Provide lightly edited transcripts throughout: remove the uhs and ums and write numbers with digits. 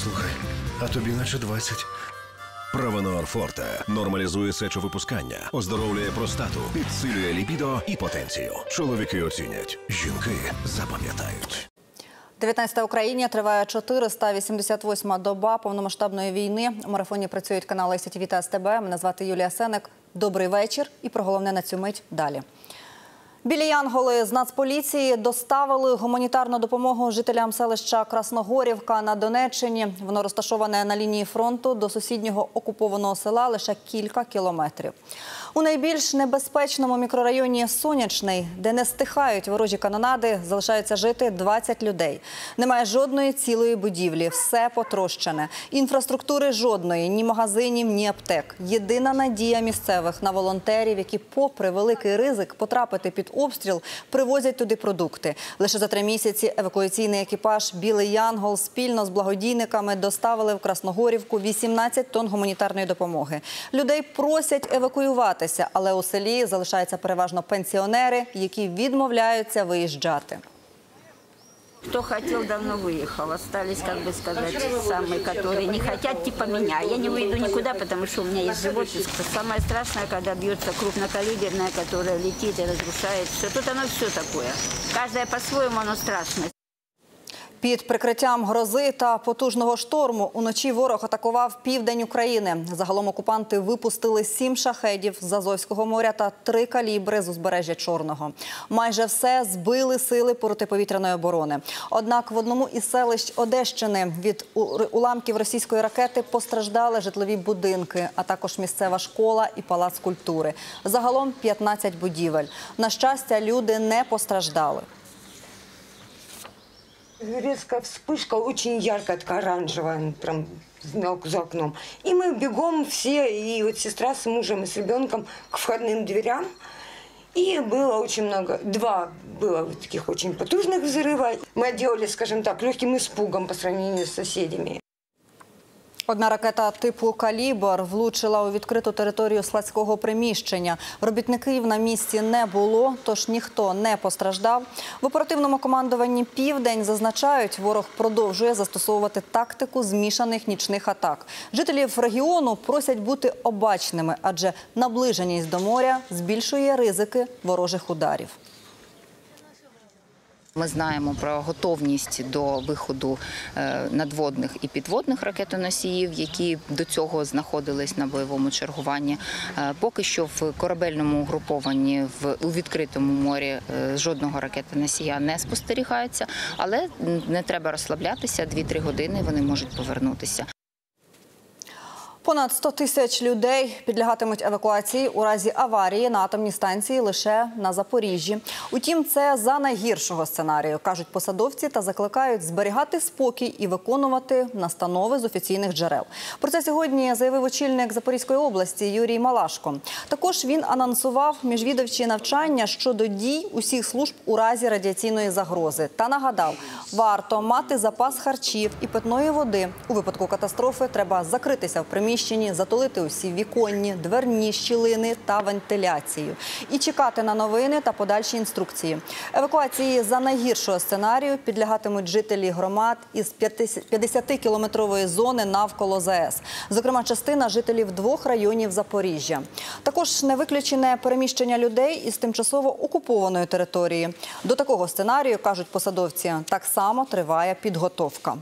Слухай, а тобі наче 20. Правонор Форте нормалізує сечовипускання, оздоровлює простату, підсилює лібідо і потенцію. Чоловіки оцінять, жінки запам'ятають. 19 в Україні триває 488-ма доба повномасштабної війни. У марафоні працюють канали СТВ та СТБ. Мене звати Юлія Сенек. Добрий вечір. І про головне на цю мить далі. Білі янголи з Нацполіції доставили гуманітарну допомогу жителям селища Красногорівка на Донеччині. Воно розташоване на лінії фронту до сусіднього окупованого села лише кілька кілометрів. У найбільш небезпечному мікрорайоні Сонячний, де не стихають ворожі канонади, залишаються жити 20 людей. Немає жодної цілої будівлі, все потрощене. Інфраструктури жодної, ні магазинів, ні аптек. Єдина надія місцевих на волонтерів, які попри великий ризик потрапити під обстріл, привозять туди продукти. Лише за 3 місяці евакуаційний екіпаж «Білий Янгол» спільно з благодійниками доставили в Красногорівку 18 тонн гуманітарної допомоги. Людей просять евакуюватися, але у селі залишаються переважно пенсіонери, які відмовляються виїжджати. Кто хотел, давно выехал. Остались, как бы сказать, самые, которые не хотят, типа меня. Я не выйду никуда, потому что у меня есть животное. Самое страшное, когда бьется крупнокалиберное, которое летит и разрушает все. Тут оно все такое. Каждое по-своему, оно страшное. Під прикриттям грози та потужного шторму уночі ворог атакував південь України. Загалом окупанти випустили 7 шахедів з Азовського моря та 3 калібри з узбережжя Чорного. Майже все збили сили протиповітряної оборони. Однак в одному із селищ Одещини від уламків російської ракети постраждали житлові будинки, а також місцева школа і палац культури. Загалом 15 будівель. На щастя, люди не постраждали. Резкая вспышка, очень яркая, такая оранжевая, прям за окном. И мы бегом все, и вот сестра с мужем и с ребенком к входным дверям. И было очень много, 2 было таких очень потужных взрыва. Мы отделались, скажем так, легким испугом по сравнению с соседями. Одна ракета типу «Калібр» влучила у відкриту територію складського приміщення. Робітників на місці не було, тож ніхто не постраждав. В оперативному командуванні «Південь» зазначають, ворог продовжує застосовувати тактику змішаних нічних атак. Жителів регіону просять бути обачними, адже наближеність до моря збільшує ризики ворожих ударів. Ми знаємо про готовність до виходу надводних і підводних ракетоносіїв, які до цього знаходились на бойовому чергуванні. Поки що в корабельному угрупованні у відкритому морі жодного ракетоносія не спостерігається, але не треба розслаблятися, 2-3 години вони можуть повернутися. Понад 100 тисяч людей підлягатимуть евакуації у разі аварії на атомній станції лише на Запоріжжі. Утім, це за найгіршого сценарію, кажуть посадовці, та закликають зберігати спокій і виконувати настанови з офіційних джерел. Про це сьогодні заявив очільник Запорізької області Юрій Малашко. Також він анонсував міжвідомчі навчання щодо дій усіх служб у разі радіаційної загрози. Та нагадав, варто мати запас харчів і питної води. У випадку катастрофи треба закритися в приміщенні, затулити усі віконні, дверні щілини та вентиляцію. І чекати на новини та подальші інструкції. Евакуації за найгіршого сценарію підлягатимуть жителі громад із 50-кілометрової зони навколо ЗАЕС. Зокрема, частина жителів 2 районів Запоріжжя. Також не виключене переміщення людей із тимчасово окупованої території. До такого сценарію, кажуть посадовці, так само триває підготовка.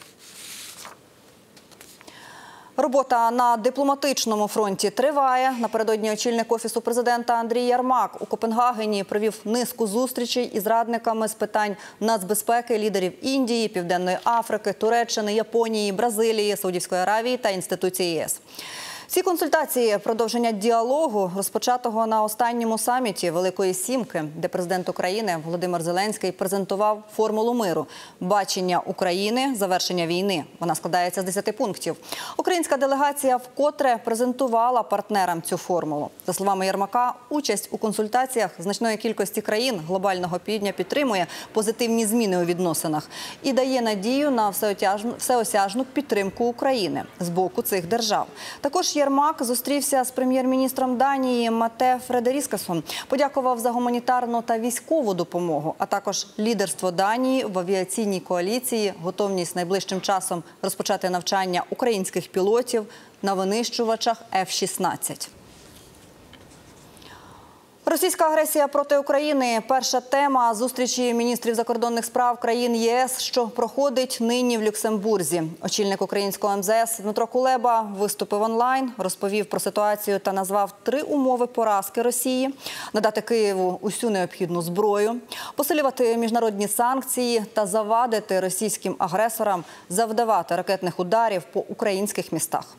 Робота на дипломатичному фронті триває. Напередодні очільник Офісу президента Андрій Єрмак у Копенгагені провів низку зустрічей із радниками з питань нацбезпеки лідерів Індії, Південної Африки, Туреччини, Японії, Бразилії, Саудівської Аравії та інституцій ЄС. Ці консультації – продовження діалогу, розпочатого на останньому саміті Великої Сімки, де президент України Володимир Зеленський презентував формулу миру – бачення України, завершення війни. Вона складається з 10 пунктів. Українська делегація вкотре презентувала партнерам цю формулу. За словами Єрмака, участь у консультаціях значної кількості країн глобального півдня підтримує позитивні зміни у відносинах і дає надію на всеосяжну підтримку України з боку цих держав. Також Також Єрмак зустрівся з прем'єр-міністром Данії Мате Фредеріксеном, подякував за гуманітарну та військову допомогу, а також лідерство Данії в авіаційній коаліції, готовність найближчим часом розпочати навчання українських пілотів на винищувачах F-16. Російська агресія проти України – перша тема зустрічі міністрів закордонних справ країн ЄС, що проходить нині в Люксембурзі. Очільник українського МЗС Дмитро Кулеба виступив онлайн, розповів про ситуацію та назвав 3 умови поразки Росії: надати Києву усю необхідну зброю, посилювати міжнародні санкції та завадити російським агресорам завдавати ракетних ударів по українських містах.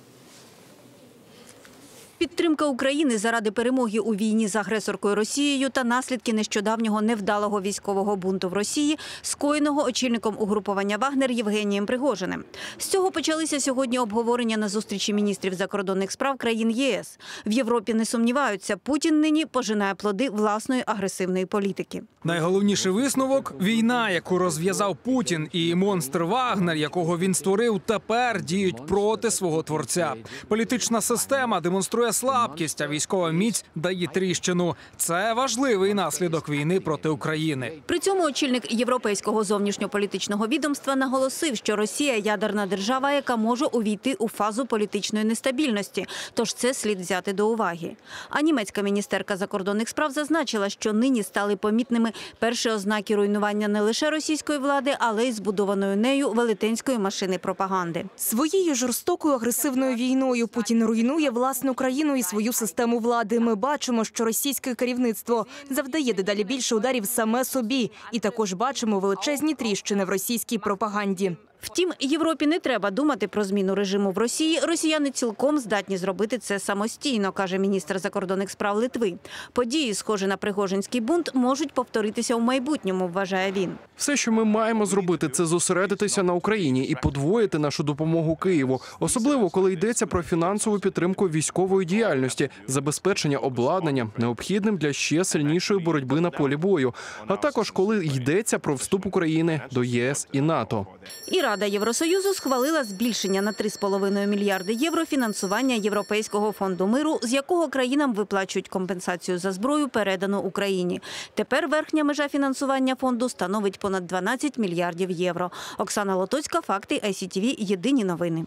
Підтримка України заради перемоги у війні з агресоркою Росією та наслідки нещодавнього невдалого військового бунту в Росії, скоєного очільником угрупування «Вагнер» Євгенієм Пригожиним. З цього почалися сьогодні обговорення на зустрічі міністрів закордонних справ країн єС. В Європі не сумніваються, Путін нині пожинає плоди власної агресивної політики. Найголовніший висновок – війна, яку розв'язав Путін, і монстр Вагнер, якого він створив, тепер діють проти свого творця. Політична система демонструє слабкість, а військова міць дає тріщину. Це важливий наслідок війни проти України. При цьому очільник Європейського зовнішньополітичного відомства наголосив, що Росія – ядерна держава, яка може увійти у фазу політичної нестабільності. Тож це слід взяти до уваги. А німецька міністерка закордонних справ зазначила, що нині стали помітними перші ознаки руйнування не лише російської влади, але й збудованої нею велетенської машини пропаганди. Своєю жорстокою агресивною війною Путін руйнує власну країну і свою систему влади. Ми бачимо, що російське керівництво завдає дедалі більше ударів саме собі. І також бачимо величезні тріщини в російській пропаганді. Втім, Європі не треба думати про зміну режиму в Росії. Росіяни цілком здатні зробити це самостійно, каже міністр закордонних справ Литви. Події, схожі на пригожинський бунт, можуть повторитися у майбутньому, вважає він. Все, що ми маємо зробити, це зосередитися на Україні і подвоїти нашу допомогу Києву. Особливо, коли йдеться про фінансову підтримку військової діяльності, забезпечення обладнання, необхідним для ще сильнішої боротьби на полі бою. А також, коли йдеться про вступ України до ЄС і НАТО. І Рада Євросоюзу схвалила збільшення на 3,5 мільярди євро фінансування Європейського фонду миру, з якого країнам виплачують компенсацію за зброю, передану Україні. Тепер верхня межа фінансування фонду становить понад 12 мільярдів євро. Оксана Лотоцька, факти, ICTV, єдині новини.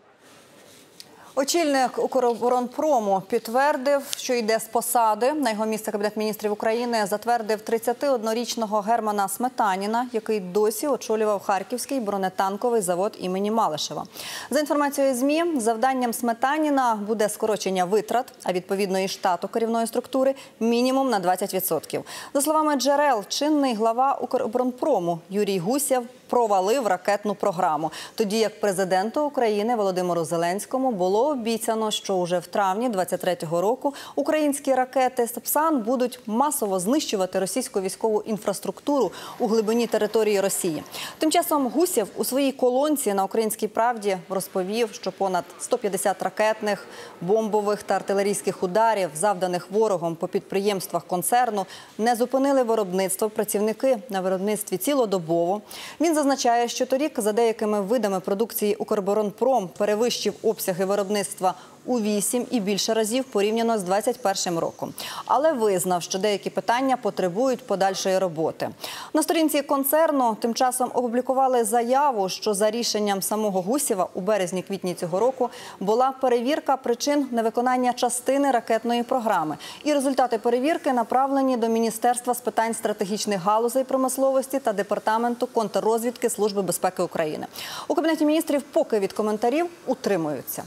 Очільник Укроборонпрому підтвердив, що йде з посади. На його місце Кабінет міністрів України затвердив 31-річного Германа Сметаніна, який досі очолював Харківський бронетанковий завод імені Малишева. За інформацією ЗМІ, завданням Сметаніна буде скорочення витрат, а відповідно і штату керівної структури мінімум на 20%. За словами джерел, чинний глава Укроборонпрому Юрій Гусєв провалив ракетну програму. Тоді як президенту України Володимиру Зеленському було обіцяно, що уже в травні 2023 року українські ракети «Сапсан» будуть масово знищувати російську військову інфраструктуру у глибині території Росії. Тим часом Гусєв у своїй колонці на «Українській правді» розповів, що понад 150 ракетних, бомбових та артилерійських ударів, завданих ворогом по підприємствах концерну, не зупинили виробництво. Працівники на виробництві цілодобово. Він зазначає, що торік за деякими видами продукції «Укроборонпром» перевищив обсяги виробництва у 8 і більше разів порівняно з 2021 роком. Але визнав, що деякі питання потребують подальшої роботи. На сторінці концерну тим часом опублікували заяву, що за рішенням самого Гусєва у березні-квітні цього року була перевірка причин невиконання частини ракетної програми. І результати перевірки направлені до Міністерства з питань стратегічних галузей промисловості та Департаменту контррозвідки Служби безпеки України. У Кабінеті міністрів поки від коментарів утримуються.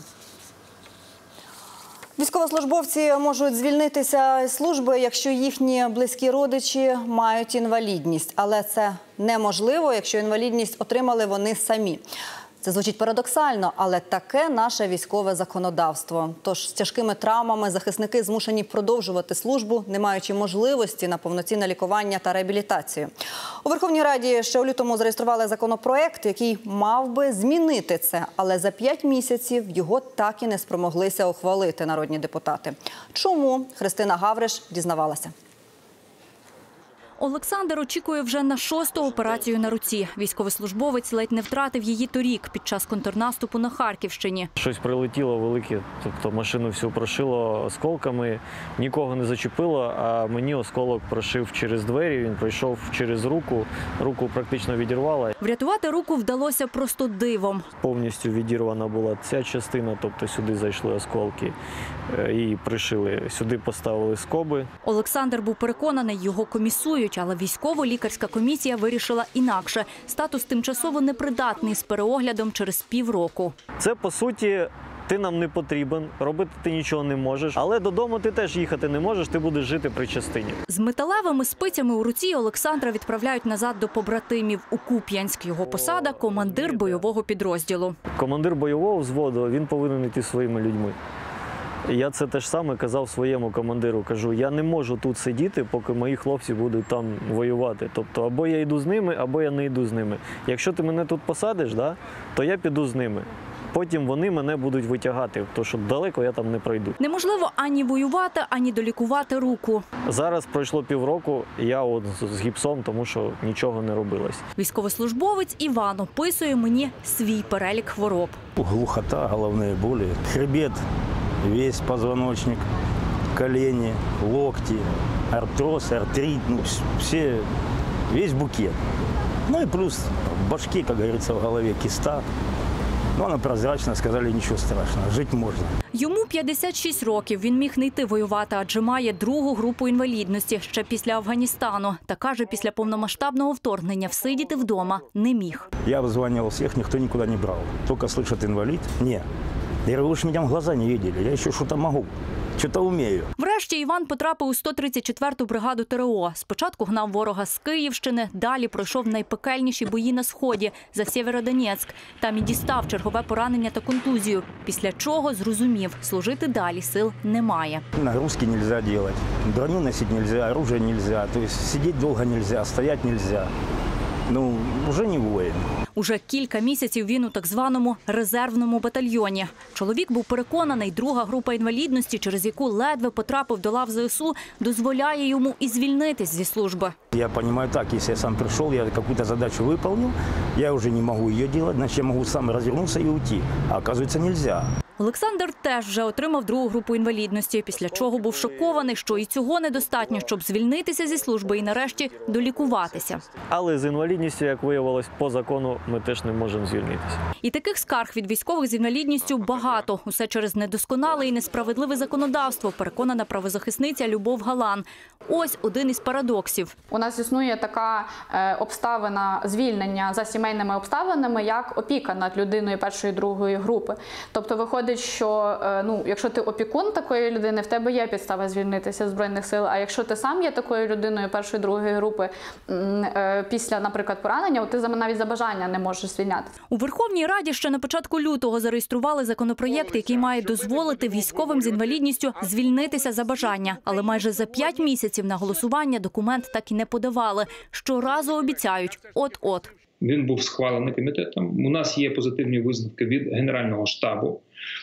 Військовослужбовці можуть звільнитися з служби, якщо їхні близькі родичі мають інвалідність. Але це неможливо, якщо інвалідність отримали вони самі. Це звучить парадоксально, але таке наше військове законодавство. Тож з тяжкими травмами захисники змушені продовжувати службу, не маючи можливості на повноцінне лікування та реабілітацію. У Верховній Раді ще у лютому зареєстрували законопроект, який мав би змінити це, але за 5 місяців його так і не спромоглися ухвалити народні депутати. Чому? Христина Гавриш дізнавалася. Олександр очікує вже на 6-ту операцію на руці. Військовослужбовець ледь не втратив її торік під час контрнаступу на Харківщині. Щось прилетіло велике, тобто машину всю прошило осколками, нікого не зачепило, а мені осколок прошив через двері, він пройшов через руку, руку практично відірвало. Врятувати руку вдалося просто дивом. Повністю відірвана була ця частина, тобто сюди зайшли осколки, її пришили, сюди поставили скоби. Олександр був переконаний, його комісують, але військово-лікарська комісія вирішила інакше. Статус тимчасово непридатний з переоглядом через півроку. Це, по суті, ти нам не потрібен, робити ти нічого не можеш, але додому ти теж їхати не можеш, ти будеш жити при частині. З металевими спицями у руці Олександра відправляють назад до побратимів у Куп'янськ. Його посада – командир бойового підрозділу. Командир бойового взводу, він повинен йти своїми людьми. Я це теж саме казав своєму командиру. Кажу, я не можу тут сидіти, поки мої хлопці будуть там воювати. Тобто або я йду з ними, або я не йду з ними. Якщо ти мене тут посадиш, то я піду з ними. Потім вони мене будуть витягати, тому що далеко я там не пройду. Неможливо ані воювати, ані долікувати руку. Зараз пройшло півроку, я з гіпсом, тому що нічого не робилось. Військовослужбовець Іван описує мені свій перелік хвороб. Глухота, головні болі, хребет, весь позвоночник, колені, локті, артроз, артрит, весь букет. Ну і плюс в башке, як говориться, в голові киста. Ну, вона прозрачна, сказали, нічого страшного, жити можна. Йому 56 років, він міг не йти воювати, адже має 2-гу групу інвалідності ще після Афганістану. Та каже, після повномасштабного вторгнення всидіти вдома не міг. Я обзванював всіх, ніхто нікуди не брав. Тільки слышать інвалід – ні. Я говорю, ви ж мене в глаза не бачили, я ще щось можу. Що-то вмію. Врешті Іван потрапив у 134-ту бригаду ТРО. Спочатку гнав ворога з Київщини, далі пройшов найпекельніші бої на Сході за Сєвєродонецьк. Там і дістав чергове поранення та контузію, після чого зрозумів, служити далі сил немає. Нагрузки не можна робити, броню носити не можна, оружие не можна, тобто сидіти довго не можна, стояти не можна. Ну, вже не воїн. Уже кілька місяців він у так званому резервному батальйоні. Чоловік був переконаний, 2-га група інвалідності, через яку ледве потрапив до лав ЗСУ, дозволяє йому і звільнитись зі служби. Я розумію так, якщо я сам прийшов, я якусь задачу виконав, я вже не можу її робити, значить я можу сам розвернутися і уйти. А оказується, не можна. Олександр теж вже отримав 2-гу групу інвалідності, після чого був шокований, що і цього недостатньо, щоб звільнитися зі служби і нарешті долікуватися. Але з інвалідністю, як виявилось, по закону ми теж не можемо звільнитися. І таких скарг від військових з інвалідністю багато. Усе через недосконале і несправедливе законодавство, переконана правозахисниця Любов Галан. Ось один із парадоксів. У нас існує така обставина звільнення за сімейними обставинами, як опіка над людиною 1-ї, 2-ї групи. Тобто виходить, що якщо ти опікун такої людини, в тебе є підстава звільнитися з Збройних сил, а якщо ти сам є такою людиною 1-ї, 2-ї групи, після, наприклад, поранення, ти навіть за бажання не можеш звільнятися. У Верховній Раді ще на початку лютого зареєстрували законопроєкт, який має дозволити військовим з інвалідністю звільнитися за бажання. Але майже за 5 місяців на голосування документ так і не подавали. Щоразу обіцяють – от-от. Він був схвалений комітетом. У нас є позитивні висновки від Генерального штабу,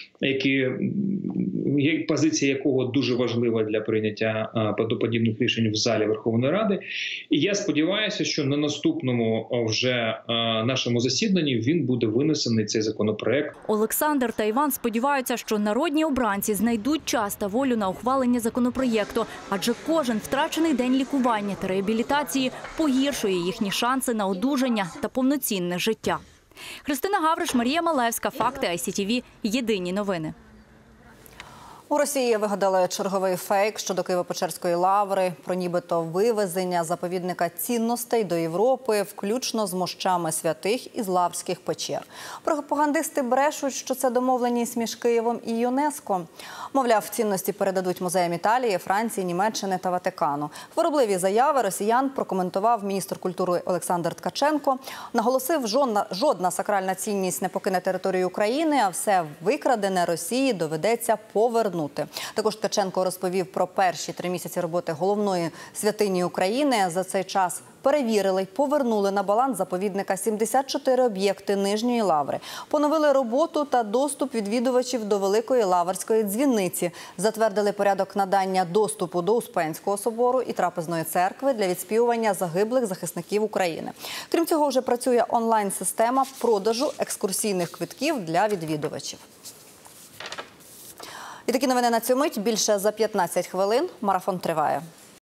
позиція якого дуже важлива для прийняття подібних рішень в залі Верховної Ради. І я сподіваюся, що на наступному вже нашому засіданні він буде винесений, цей законопроект. Олександр та Іван сподіваються, що народні обранці знайдуть час та волю на ухвалення законопроєкту, адже кожен втрачений день лікування та реабілітації погіршує їхні шанси на одужання та повноцінне життя. Христина Гавриш, Марія Малевська, Факти ICTV. Єдині новини. У Росії вигадали черговий фейк щодо Києво-Печерської лаври, про нібито вивезення заповідника цінностей до Європи, включно з мощами святих із лаврських печер. Пропагандисти брешуть, що це домовленість між Києвом і ЮНЕСКО. Мовляв, цінності передадуть музеям Італії, Франції, Німеччини та Ватикану. Хворобливі заяви росіян прокоментував міністр культури Олександр Ткаченко. Наголосив, жодна сакральна цінність не покине територію України, а все викрадене Росії доведеться повернути. Також Ткаченко розповів про перші 3 місяці роботи головної святині України. За цей час перевірили й повернули на баланс заповідника 74 об'єкти Нижньої Лаври. Поновили роботу та доступ відвідувачів до Великої Лаврської дзвіниці. Затвердили порядок надання доступу до Успенського собору і Трапезної церкви для відспівування загиблих захисників України. Крім цього, вже працює онлайн-система продажу екскурсійних квитків для відвідувачів. І такі новини на цю мить. Більше за 15 хвилин. Марафон триває.